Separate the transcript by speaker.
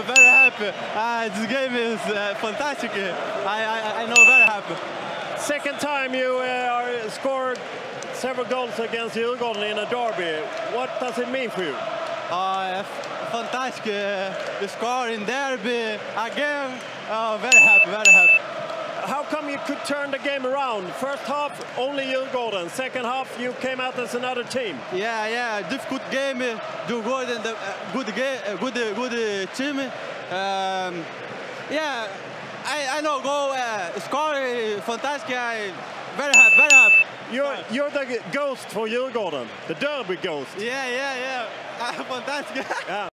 Speaker 1: very happy. This game is fantastic. I know very happy.
Speaker 2: Second time you scored several goals against Djurgården in a derby. What does it mean for you?
Speaker 1: Fantastic. You score in derby again. Very happy, very happy.
Speaker 2: How come you could turn the game around? First half, only Djurgården. Second half, you came out as another team.
Speaker 1: Yeah, difficult game. Djurgården, good team. Yeah, I know go score fantastic. Very happy.
Speaker 2: You're the ghost for Djurgården, the derby ghost.
Speaker 1: Yeah. Fantastic.
Speaker 2: Yeah.